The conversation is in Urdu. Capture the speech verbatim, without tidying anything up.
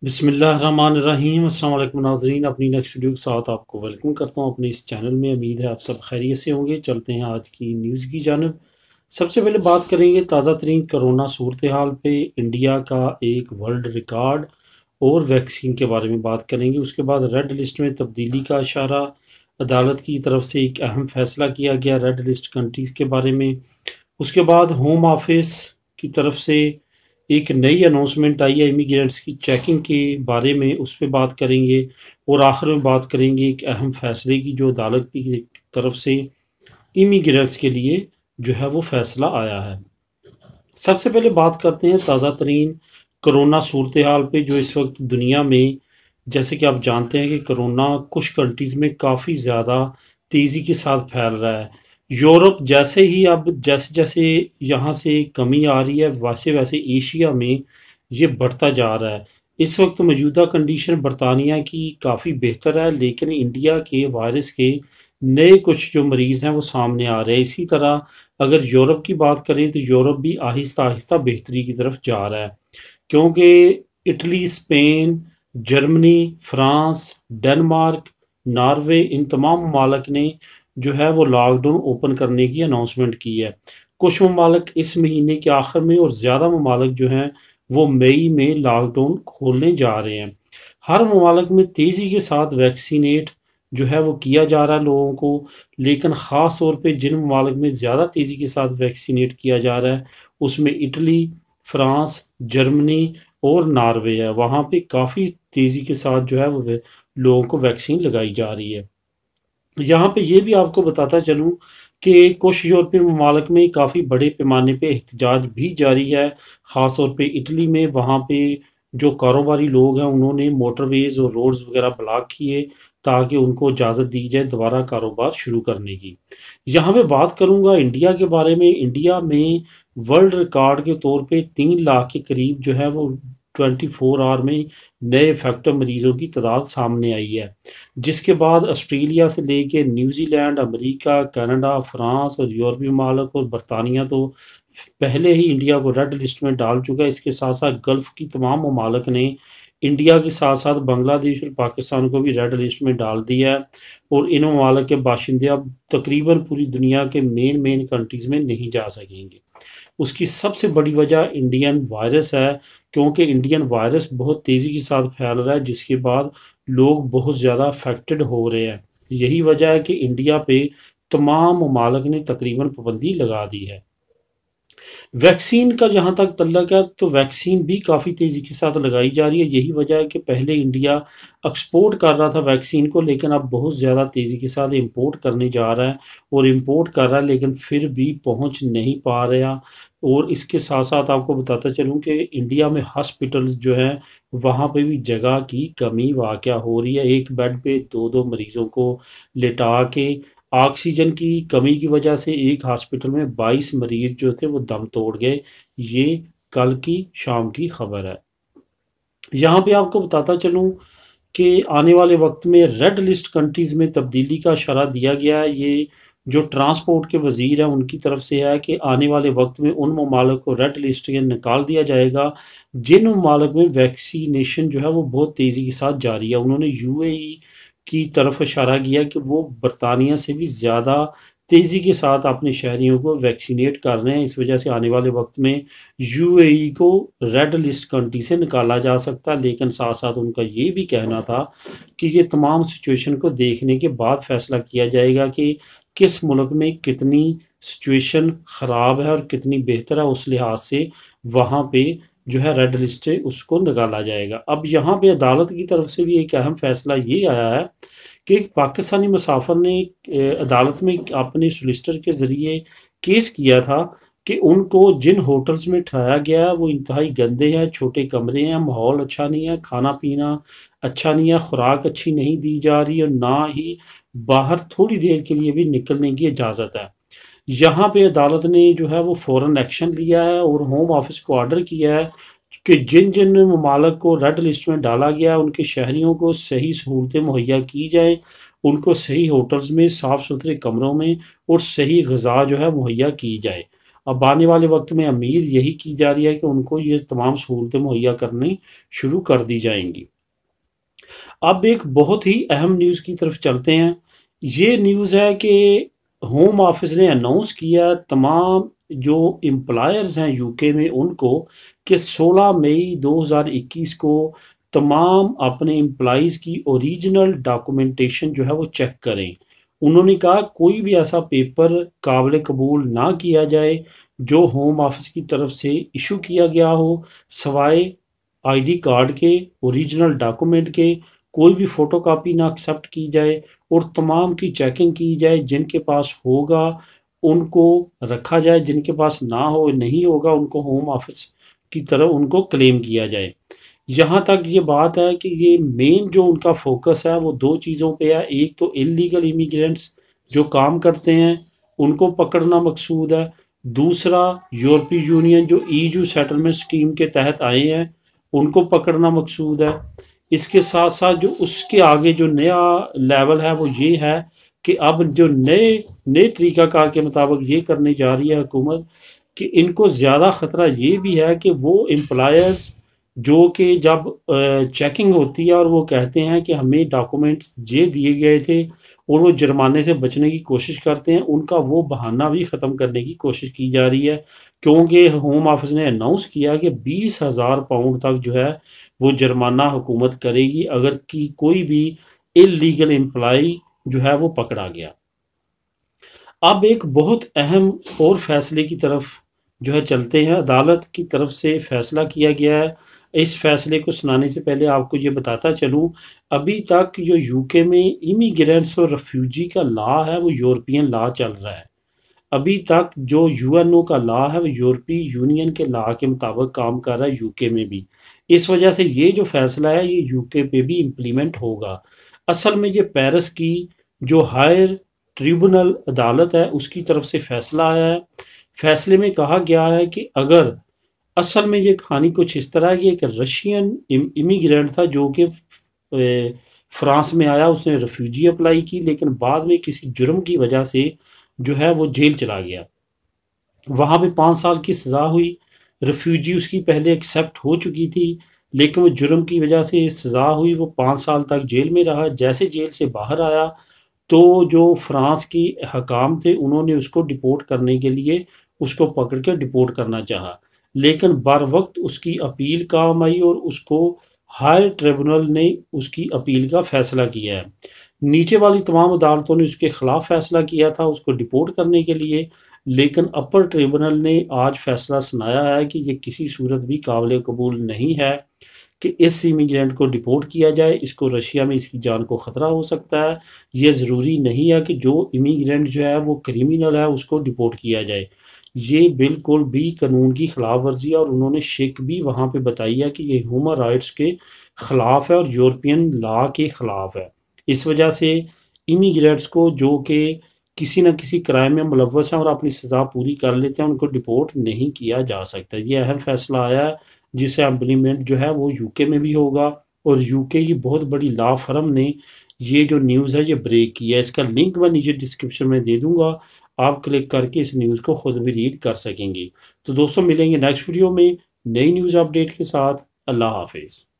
بسم اللہ الرحمن الرحیم۔ السلام علیکم ناظرین، اپنی نیکسٹ ویڈیو کے ساتھ آپ کو ویلکم کرتا ہوں اپنے اس چینل میں۔ امید ہے آپ سب خیریت سے ہوں گے۔ چلتے ہیں آج کی نیوز کی جانب۔ سب سے پہلے بات کریں گے تازہ ترین کرونا صورتحال پہ، انڈیا کا ایک ورلڈ ریکارڈ اور ویکسین کے بارے میں بات کریں گے۔ اس کے بعد ریڈ لسٹ میں تبدیلی کا اشارہ، عدالت کی طرف سے ایک اہم فیصلہ کیا گیا ریڈ لسٹ کنٹریز کے بارے میں۔ اس کے بعد ہوم آفس کی طرف سے ایک نئی اناؤنسمنٹ آئی ہے امیگرینٹس کی چیکنگ کے بارے میں، اس پہ بات کریں گے۔ اور آخر میں بات کریں گے ایک اہم فیصلے کی جو عدالت کی طرف سے امیگرینٹس کے لیے جو ہے وہ فیصلہ آیا ہے۔ سب سے پہلے بات کرتے ہیں تازہ ترین کرونا صورتحال پہ جو اس وقت دنیا میں، جیسے کہ آپ جانتے ہیں کہ کرونا کچھ کنٹریز میں کافی زیادہ تیزی کے ساتھ پھیل رہا ہے۔ یورپ جیسے ہی اب جیسے جیسے یہاں سے کمی آ رہی ہے، ویسے ویسے ایشیا میں یہ بڑھتا جا رہا ہے۔ اس وقت موجودہ کنڈیشن برطانیہ کی کافی بہتر ہے، لیکن انڈیا کے وائرس کے نئے کچھ جو مریض ہیں وہ سامنے آ رہے ہیں۔ اسی طرح اگر یورپ کی بات کریں تو یورپ بھی آہستہ آہستہ بہتری کی طرف جا رہا ہے، کیونکہ Italy, Spain, Germany, France, Denmark, Norway, ان تمام ممالک نے جو ہے وہ لاک ڈاؤن اوپن کرنے کی اناؤنسمنٹ کی ہے۔ کچھ ممالک اس مہینے کے آخر میں اور زیادہ ممالک جو ہیں وہ مئی میں لاک ڈاؤن کھولنے جا رہے ہیں۔ ہر ممالک میں تیزی کے ساتھ ویکسینیٹ جو ہے وہ کیا جا رہا ہے لوگوں کو، لیکن خاص طور پہ جن ممالک میں زیادہ تیزی کے ساتھ ویکسینیٹ کیا جا رہا ہے اس میں اٹلی، فرانس، جرمنی اور ناروے ہے۔ وہاں پہ کافی تیزی کے ساتھ جو ہے وہ لوگوں کو ویکسین لگائی جا رہی ہے۔ یہاں پہ یہ بھی آپ کو بتاتا چلوں کہ کچھ یورپی ممالک میں کافی بڑے پیمانے پہ احتجاج بھی جاری ہے، خاص طور پہ اٹلی میں۔ وہاں پہ جو کاروباری لوگ ہیں انہوں نے موٹر ویز اور روڈز وغیرہ بلاک کیے تاکہ ان کو اجازت دی جائے دوبارہ کاروبار شروع کرنے کی۔ یہاں پہ بات کروں گا انڈیا کے بارے میں۔ انڈیا میں ورلڈ ریکارڈ کے طور پہ تین لاکھ کے قریب جو ہے وہ ٹوینٹی فور آور میں نئے افیکٹو مریضوں کی تعداد سامنے آئی ہے، جس کے بعد آسٹریلیا سے لے کے نیوزی لینڈ، امریکہ، کینیڈا، فرانس اور یورپی ممالک اور برطانیہ تو پہلے ہی انڈیا کو ریڈ لسٹ میں ڈال چکا ہے۔ اس کے ساتھ ساتھ گلف کی تمام ممالک نے انڈیا کے ساتھ ساتھ بنگلہ دیش اور پاکستان کو بھی ریڈ لسٹ میں ڈال دیا ہے، اور ان ممالک کے باشندے اب تقریباً پوری دنیا کے مین مین کنٹریز میں نہیں جا سکیں گے۔ اس کی سب سے بڑی وجہ انڈین وائرس ہے، کیونکہ انڈین وائرس بہت تیزی کے ساتھ پھیل رہا ہے، جس کے بعد لوگ بہت زیادہ افیکٹڈ ہو رہے ہیں۔ یہی وجہ ہے کہ انڈیا پہ تمام ممالک نے تقریباً پابندی لگا دی ہے۔ ویکسین کا جہاں تک تعلق ہے تو ویکسین بھی کافی تیزی کے ساتھ لگائی جا رہی ہے۔ یہی وجہ ہے کہ پہلے انڈیا ایکسپورٹ کر رہا تھا ویکسین کو، لیکن اب بہت زیادہ تیزی کے ساتھ امپورٹ کرنے جا رہا ہے اور امپورٹ کر رہا ہے، لیکن پھر بھی پہنچ نہیں پا رہا۔ اور اس کے ساتھ ساتھ آپ کو بتاتا چلوں کہ انڈیا میں ہاسپٹلز جو ہیں وہاں پہ بھی جگہ کی کمی واقع ہو رہی ہے۔ ایک بیڈ پہ دو دو مریضوں کو لٹا کے، آکسیجن کی کمی کی وجہ سے ایک ہاسپٹل میں بائیس مریض جو تھے وہ دم توڑ گئے۔ یہ کل کی شام کی خبر ہے۔ یہاں پہ آپ کو بتاتا چلوں کہ آنے والے وقت میں ریڈ لسٹ کنٹریز میں تبدیلی کا اشارہ دیا گیا ہے۔ یہ جو ٹرانسپورٹ کے وزیر ہیں ان کی طرف سے ہے کہ آنے والے وقت میں ان ممالک کو ریڈ لسٹ کے نکال دیا جائے گا جن ممالک میں ویکسینیشن جو ہے وہ بہت تیزی کے ساتھ جاری ہے۔ انہوں نے یو اے ای کی طرف اشارہ کیا کہ وہ برطانیہ سے بھی زیادہ تیزی کے ساتھ اپنے شہریوں کو ویکسینیٹ کر رہے ہیں۔ اس وجہ سے آنے والے وقت میں یو اے ای کو ریڈ لسٹ کنٹری سے نکالا جا سکتا ہے، لیکن ساتھ ساتھ ان کا یہ بھی کہنا تھا کہ یہ تمام سچویشن کو دیکھنے کے بعد فیصلہ کیا جائے گا کہ کس ملک میں کتنی سچویشن خراب ہے اور کتنی بہتر ہے، اس لحاظ سے وہاں پہ جو ہے ریڈ لسٹ ہے اس کو نکالا جائے گا۔ اب یہاں پہ عدالت کی طرف سے بھی ایک اہم فیصلہ یہ آیا ہے کہ ایک پاکستانی مسافر نے عدالت میں اپنے سولیسٹر کے ذریعے کیس کیا تھا کہ ان کو جن ہوٹلز میں ٹھہرایا گیا ہے وہ انتہائی گندے ہیں، چھوٹے کمرے ہیں، ماحول اچھا نہیں ہے، کھانا پینا اچھا نہیں ہے، خوراک اچھی نہیں دی جا رہی اور نہ ہی باہر تھوڑی دیر کے لیے بھی نکلنے کی اجازت ہے۔ یہاں پہ عدالت نے جو ہے وہ فوراً ایکشن لیا ہے اور ہوم آفس کو آرڈر کیا ہے کہ جن جن ممالک کو ریڈ لسٹ میں ڈالا گیا ہے ان کے شہریوں کو صحیح سہولتیں مہیا کی جائیں، ان کو صحیح ہوٹلز میں، صاف ستھرے کمروں میں اور صحیح غذا جو ہے مہیا کی جائے۔ اب آنے والے وقت میں امید یہی کی جا رہی ہے کہ ان کو یہ تمام سہولتیں مہیا کرنی شروع کر دی جائیں گی۔ اب ایک بہت ہی اہم نیوز کی طرف چلتے ہیں۔ یہ نیوز ہے کہ ہوم آفس نے اناؤنس کیا تمام جو امپلائرز ہیں یو کے میں ان کو کہ سولہ مئی دو ہزار اکیس کو تمام اپنے امپلائیز کی اوریجنل ڈاکومنٹیشن جو ہے وہ چیک کریں۔ انہوں نے کہا کوئی بھی ایسا پیپر قابل قبول نہ کیا جائے جو ہوم آفس کی طرف سے ایشو کیا گیا ہو، سوائے آئی ڈی کارڈ کے، اوریجنل ڈاکومنٹ کے۔ کوئی بھی فوٹو کاپی نہ ایکسیپٹ کی جائے اور تمام کی چیکنگ کی جائے۔ جن کے پاس ہوگا ان کو رکھا جائے، جن کے پاس نہ ہو نہیں ہوگا ان کو ہوم آفس کی طرف ان کو کلیم کیا جائے۔ یہاں تک یہ بات ہے کہ یہ مین جو ان کا فوکس ہے وہ دو چیزوں پہ ہے۔ ایک تو انلیگل امیگرینٹس جو کام کرتے ہیں ان کو پکڑنا مقصود ہے، دوسرا یورپی یونین جو ای یو سیٹلمنٹ اسکیم کے تحت آئے ہیں ان کو پکڑنا مقصود ہے۔ اس کے ساتھ ساتھ جو اس کے آگے جو نیا لیول ہے وہ یہ ہے کہ اب جو نئے نئے طریقہ کار کے مطابق یہ کرنے جا رہی ہے حکومت کہ ان کو زیادہ خطرہ یہ بھی ہے کہ وہ امپلائرز جو کہ جب چیکنگ ہوتی ہے اور وہ کہتے ہیں کہ ہمیں ڈاکومنٹس یہ دیے گئے تھے اور وہ جرمانے سے بچنے کی کوشش کرتے ہیں، ان کا وہ بہانہ بھی ختم کرنے کی کوشش کی جا رہی ہے، کیونکہ ہوم آفس نے اناؤنس کیا کہ بیس ہزار پاؤنڈ تک جو ہے وہ جرمانہ حکومت کرے گی اگر کی کوئی بھی انلیگل امپلائی جو ہے وہ پکڑا گیا۔ اب ایک بہت اہم اور فیصلے کی طرف جو ہے چلتے ہیں۔ عدالت کی طرف سے فیصلہ کیا گیا ہے۔ اس فیصلے کو سنانے سے پہلے آپ کو یہ بتاتا چلوں، ابھی تک جو یو کے میں امیگرینٹس اور ریفیوجی کا لا ہے وہ یورپین لا چل رہا ہے۔ ابھی تک جو یو این او کا لا ہے وہ یورپی یونین کے لا کے مطابق کام کر رہا ہے یو کے میں بھی۔ اس وجہ سے یہ جو فیصلہ ہے یہ یو کے پہ بھی امپلیمنٹ ہوگا۔ اصل میں یہ پیرس کی جو ہائر ٹریبونل عدالت ہے اس کی طرف سے فیصلہ آیا ہے۔ فیصلے میں کہا گیا ہے کہ اگر اصل میں یہ کہانی کچھ اس طرح کی ایک رشین امیگرینٹ تھا جو کہ فرانس میں آیا، اس نے ریفیوجی اپلائی کی لیکن بعد میں کسی جرم کی وجہ سے جو ہے وہ جیل چلا گیا، وہاں پہ پانچ سال کی سزا ہوئی۔ ریفیوجی اس کی پہلے ایکسیپٹ ہو چکی تھی لیکن وہ جرم کی وجہ سے سزا ہوئی، وہ پانچ سال تک جیل میں رہا۔ جیسے جیل سے باہر آیا تو جو فرانس کی حکام تھے انہوں نے اس کو ڈپورٹ کرنے کے لیے اس کو پکڑ کے ڈپورٹ کرنا چاہا، لیکن بر وقت اس کی اپیل کام آئی اور اس کو ہائر ٹریبونل نے اس کی اپیل کا فیصلہ کیا ہے۔ نیچے والی تمام عدالتوں نے اس کے خلاف فیصلہ کیا تھا اس کو ڈپورٹ کرنے کے لیے، لیکن اپر ٹریبونل نے آج فیصلہ سنایا ہے کہ یہ کسی صورت بھی قابل قبول نہیں ہے کہ اس امیگرینٹ کو ڈپورٹ کیا جائے۔ اس کو رشیا میں اس کی جان کو خطرہ ہو سکتا ہے۔ یہ ضروری نہیں ہے کہ جو امیگرینٹ جو ہے وہ کریمنل ہے اس کو ڈپورٹ کیا جائے۔ یہ بالکل بھی قانون کی خلاف ورزی ہے اور انہوں نے شک بھی وہاں پہ بتائی ہے کہ یہ ہیومن رائٹس کے خلاف ہے اور یورپین لا کے خلاف ہے۔ اس وجہ سے امیگرینٹس کو جو کہ کسی نہ کسی کرائم میں ملوث ہیں اور اپنی سزا پوری کر لیتے ہیں ان کو ڈپورٹ نہیں کیا جا سکتا۔ یہ اہم فیصلہ آیا ہے جس سے امپلیمنٹ جو ہے وہ یو کے میں بھی ہوگا، اور یو کے کی بہت بڑی لا فرم نے یہ جو نیوز ہے یہ بریک کی ہے۔ اس کا لنک میں نیچے ڈسکرپشن میں دے دوں گا، آپ کلک کر کے اس نیوز کو خود بھی ریڈ کر سکیں گے۔ تو دوستوں ملیں گے نیکسٹ ویڈیو میں نئی نیوز اپڈیٹ کے ساتھ۔ اللہ حافظ۔